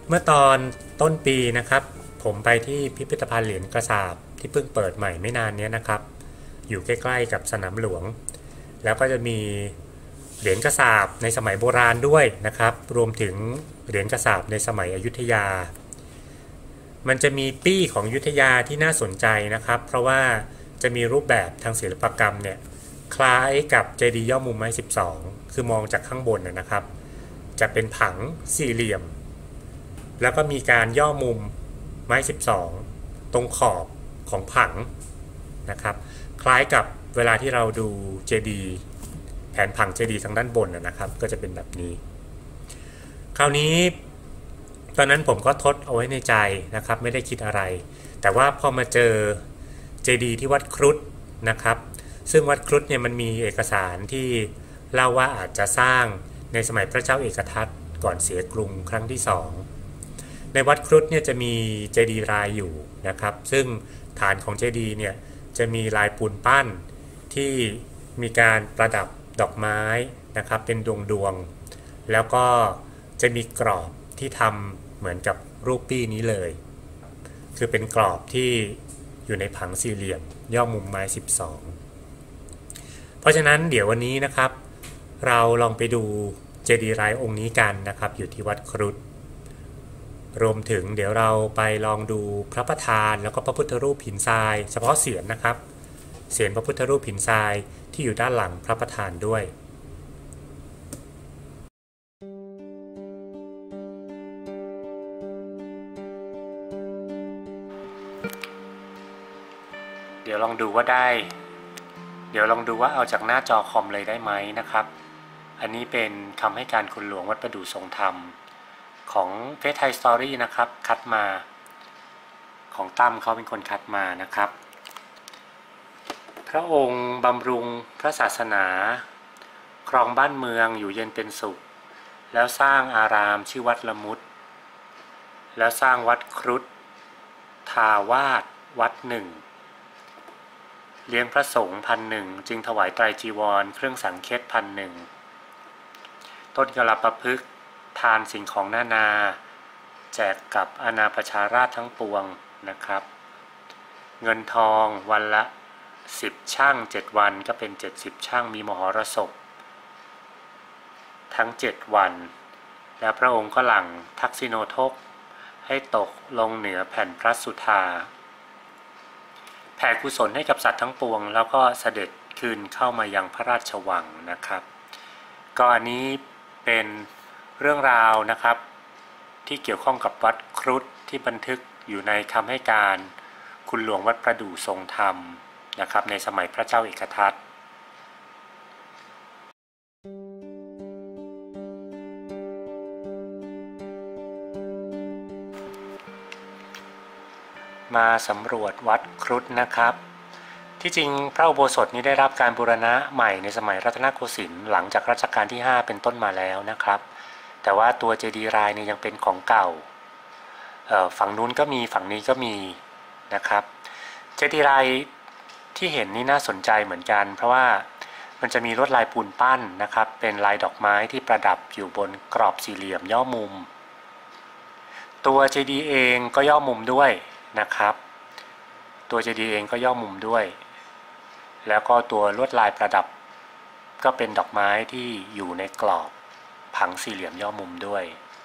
เมื่อตอนต้นปีนะครับผมไปที่พิพิธภัณฑ์เหรียญกระสาบที่เพิ่งเปิดใหม่ไม่นานนี้นะครับอยู่ใกล้ๆกับสนามหลวงแล้วก็จะมีเหรียญกระสาบในสมัยโบราณด้วยนะครับรวมถึงเหรียญกระสาบในสมัยอยุธยามันจะมีปี้ของอยุธยาที่น่าสนใจนะครับเพราะว่าจะมีรูปแบบทางศิลปกรรมเนี่ยคล้ายกับเจดีย์ย่อมุมไม้12คือมองจากข้างบนนะครับจะเป็นผังสี่เหลี่ยมแล้วก็มีการย่อมุมไม้12ตรงขอบของผังนะครับคล้ายกับเวลาที่เราดูเจดีย์แผนผังเจดีย์ทางด้านบนนะครับก็จะเป็นแบบนี้คราวนี้ตอนนั้นผมก็ทดเอาไว้ในใจนะครับไม่ได้คิดอะไรแต่ว่าพอมาเจอเจดีย์ที่วัดครุฑนะครับซึ่งวัดครุฑเนี่ยมันมีเอกสารที่เล่าว่าอาจจะสร้างในสมัยพระเจ้าเอกทัตก่อนเสียกรุงครั้งที่2ในวัดครุฑเนี่ยจะมีเจดีย์รายอยู่นะครับซึ่งฐานของเจดีย์เนี่ยจะมีลายปูนปั้นที่มีการประดับดอกไม้นะครับเป็นดวงๆแล้วก็จะมีกรอบที่ทำเหมือนกับรูปปี้นี้เลยคือเป็นกรอบที่อยู่ในผังสี่เหลี่ยมย่อมุมไม้12เพราะฉะนั้นเดี๋ยววันนี้นะครับเราลองไปดูเจดีย์รายองค์นี้กันนะครับอยู่ที่วัดครุฑรวมถึงเดี๋ยวเราไปลองดูพระประธานแล้วก็พระพุทธรูปหินทรายเฉพาะเสียรนะครับเสียรพระพุทธรูปหินทรายที่อยู่ด้านหลังพระประธานด้วยเดี๋ยวลองดูว่าเอาจากหน้าจอคอมเลยได้ไหมนะครับอันนี้เป็นคำให้การคุณหลวงวัดประดู่ทรงธรรมของเฟซไทยสตอรี่นะครับคัดมาของตั้มเขาเป็นคนคัดมานะครับพระองค์บำรุงพระศาสนาครองบ้านเมืองอยู่เย็นเป็นสุขแล้วสร้างอารามชื่อวัดละมุดแล้วสร้างวัดครุฑทาวาสวัดหนึ่งเลี้ยงพระสงฆ์1,000จึงถวายไตรจีวรเครื่องสังเฆต1,000ต้นกลปพฤกษ์ทานสิ่งของนานาแจกกับอาณาประชาราษฎร์ทั้งปวงนะครับเงินทองวันละ10ช่าง7วันก็เป็น70ช่างมีมหรสพทั้ง7วันแล้วพระองค์ก็หลั่งทักษิโนทกให้ตกลงเหนือแผ่นพระสุธาแผ่กุศลให้กับสัตว์ทั้งปวงแล้วก็เสด็จคืนเข้ามายังพระราชวังนะครับก็อันนี้เป็นเรื่องราวนะครับที่เกี่ยวข้องกับวัดครุฑที่บันทึกอยู่ในคำให้การคุณหลวงวัดประดู่ทรงธรรมนะครับในสมัยพระเจ้าเอกทัตมาสำรวจวัดครุฑนะครับที่จริงพระอุโบสถนี้ได้รับการบูรณะใหม่ในสมัยรัตนโกสินทร์หลังจากรัชกาลที่5เป็นต้นมาแล้วนะครับแต่ว่าตัวเจดีย์รายนี่ยังเป็นของเก่าฝั่งนู้นก็มีฝั่งนี้ก็มีนะครับเจดีย์รายที่เห็นนี่น่าสนใจเหมือนกันเพราะว่ามันจะมีลวดลายปูนปั้นนะครับเป็นลายดอกไม้ที่ประดับอยู่บนกรอบสี่เหลี่ยมย่อมุมตัวเจดีย์เองก็ย่อมุมด้วยนะครับตัวเจดีย์เองก็ย่อมุมด้วยแล้วก็ตัวลวดลายประดับก็เป็นดอกไม้ที่อยู่ในกรอบผังสี่เหลี่ยมย่อมุมด้วย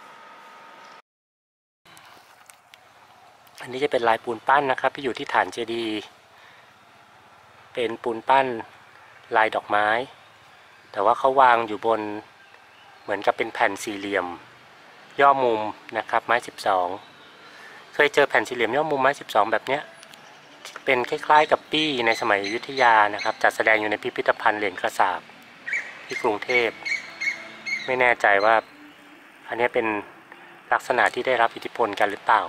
อันนี้จะเป็นลายปูนปั้นนะครับที่อยู่ที่ฐานเจดีย์เป็นปูนปั้นลายดอกไม้แต่ว่าเขาวางอยู่บนเหมือนกับเป็นแผ่นสี่เหลี่ยมย่อมุมนะครับไม้12เคยเจอแผ่นสี่เหลี่ยมย่อมุมไม้12แบบเนี้ยเป็นคล้ายๆกับปี้ในสมัยอยุธยานะครับจัดแสดงอยู่ในพิพิธภัณฑ์เหรียญกระสาบที่กรุงเทพไม่แน่ใจว่าอันนี้เป็นลักษณะที่ได้รับอิทธิพลกันหรือเปล่า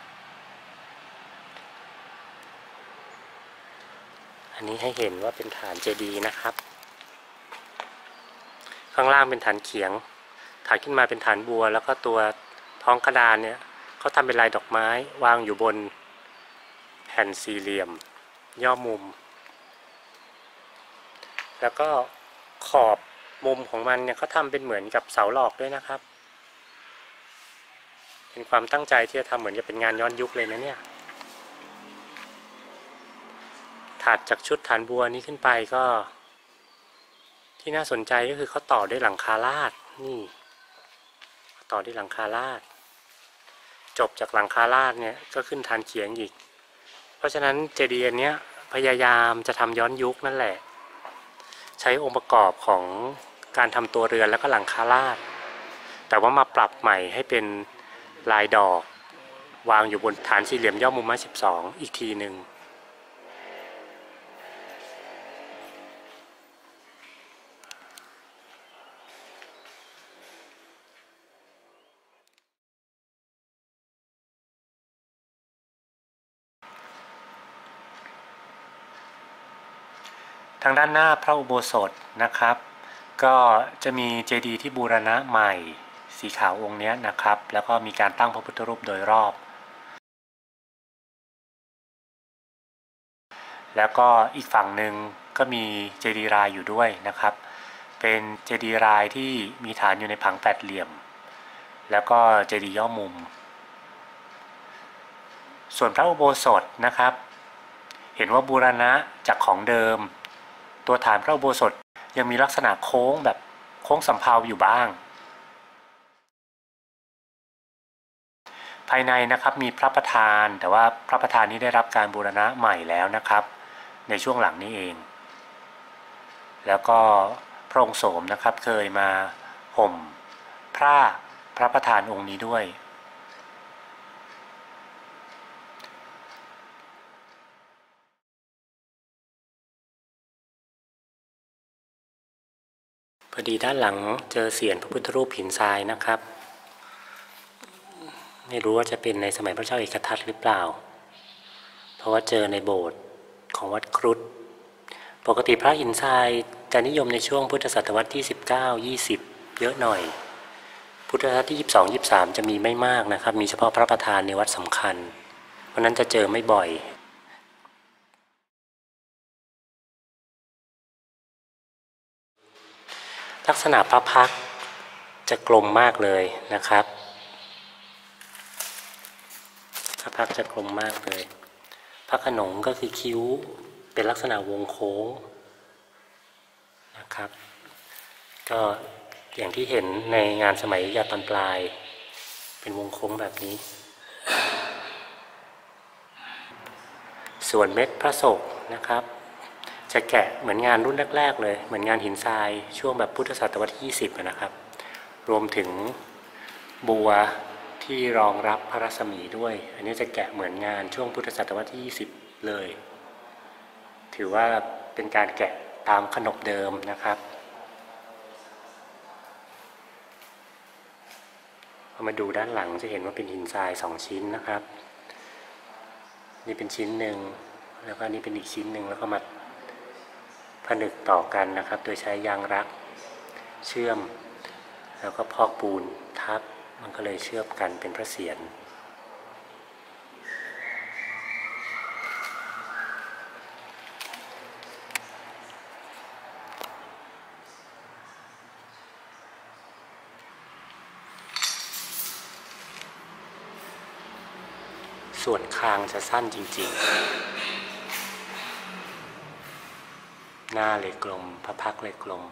อันนี้ให้เห็นว่าเป็นฐานเจดีย์นะครับข้างล่างเป็นฐานเขียงฐานขึ้นมาเป็นฐานบัวแล้วก็ตัวท้องกระดานเนี่ยเขาทำเป็นลายดอกไม้วางอยู่บนแผ่นสี่เหลี่ยมย่อมุมแล้วก็ขอบมุมของมันเนี่ยเขาทำเป็นเหมือนกับเสาหลอกด้วยนะครับเป็นความตั้งใจที่จะทำเหมือนจะเป็นงานย้อนยุคเลยนะเนี่ยถัดจากชุดฐานบัวนี้ขึ้นไปก็ที่น่าสนใจก็คือเขาต่อด้วยหลังคาลาดนี่ต่อด้วยหลังคาลาดจบจากหลังคาลาดเนี่ยก็ขึ้นฐานเขียงอีกเพราะฉะนั้นเจดีย์เนี้ยพยายามจะทำย้อนยุคนั่นแหละใช้องค์ประกอบของการทำตัวเรือนแล้วก็หลังคาลาดแต่ว่ามาปรับใหม่ให้เป็นลายดอกวางอยู่บนฐานสี่เหลี่ยมย่อมุมไม้12อีกทีหนึ่งทางด้านหน้าพระอุโบสถนะครับก็จะมีเจดีย์ที่บูรณะใหม่สีขาวองค์นี้นะครับแล้วก็มีการตั้งพระพุทธรูปโดยรอบแล้วก็อีกฝั่งหนึ่งก็มีเจดีย์รายอยู่ด้วยนะครับเป็นเจดีย์รายที่มีฐานอยู่ในผังแปดเหลี่ยมแล้วก็เจดีย์ย่อมุมส่วนพระอุโบสถนะครับเห็นว่าบูรณะจากของเดิมตัวฐานพระอุโบสถยังมีลักษณะโค้งแบบโค้งสำเภาอยู่บ้างภายในนะครับมีพระประธานแต่ว่าพระประธานนี้ได้รับการบูรณะใหม่แล้วนะครับในช่วงหลังนี้เองแล้วก็พระองค์โสมนะครับเคยมาห่มพระประธานองค์นี้ด้วยพอดีด้านหลังเจอเสียนพระพุทธรูปหินทรายนะครับไม่รู้ว่าจะเป็นในสมัยพระเจ้าเอกทัตหรือเปล่าเพราะว่าเจอในโบสถ์ของวัดครุฑปกติพระหินทรายจะนิยมในช่วงพุทธศตวรรษที่19-20เยอะหน่อยพุทธศตวรรษที่22-23จะมีไม่มากนะครับมีเฉพาะพระประธานในวัดสำคัญเพราะนั้นจะเจอไม่บ่อยลักษณะพระพักตร์จะกลมมากเลยนะครับพระพักตร์จะกลมมากเลยพระขนงก็คือคิ้วเป็นลักษณะวงโค้งนะครับก็อย่างที่เห็นในงานสมัยอยุธยาตอนปลายเป็นวงโค้งแบบนี้ส่วนเม็ดพระศกนะครับจะแกะเหมือนงานรุ่นแรกๆเลยเหมือนงานหินทรายช่วงแบบพุทธศตวรรษที่20นะครับรวมถึงบัวที่รองรับพระรัศมีด้วยอันนี้จะแกะเหมือนงานช่วงพุทธศตวรรษที่20เลยถือว่าเป็นการแกะตามขนบเดิมนะครับพอมาดูด้านหลังจะเห็นว่าเป็นหินทราย2ชิ้นนะครับนี่เป็นชิ้นหนึ่งแล้วก็นี่เป็นอีกชิ้นหนึ่งแล้วก็มาผนึกต่อกันนะครับโดยใช้ยางรักเชื่อมแล้วก็พอกปูนทับมันก็เลยเชื่อมกันเป็นพระเศียรส่วนคางจะสั้นจริงๆหน้าเลยกลมพระพักตร์เลยกลม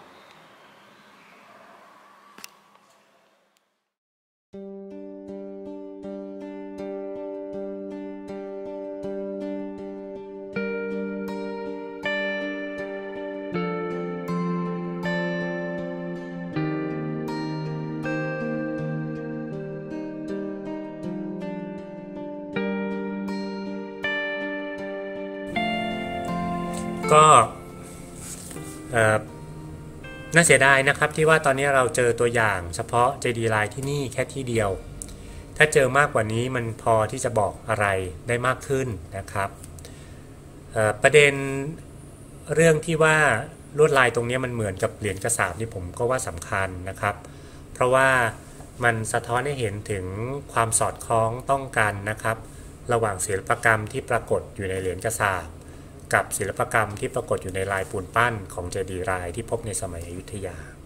ก็น่าเสียดายนะครับที่ว่าตอนนี้เราเจอตัวอย่างเฉพาะเจดีย์ลายที่นี่แค่ที่เดียวถ้าเจอมากกว่านี้มันพอที่จะบอกอะไรได้มากขึ้นนะครับประเด็นเรื่องที่ว่าลวดลายตรงนี้มันเหมือนกับเหรียญกระสาบนี่ผมก็ว่าสำคัญนะครับเพราะว่ามันสะท้อนให้เห็นถึงความสอดคล้องต้องกันนะครับระหว่างศิลปกรรมที่ปรากฏอยู่ในเหรียญกระสาบกับศิลปกรรมที่ปรากฏอยู่ในลายปูนปั้นของเจดีย์รายที่พบในสมัยอยุธยา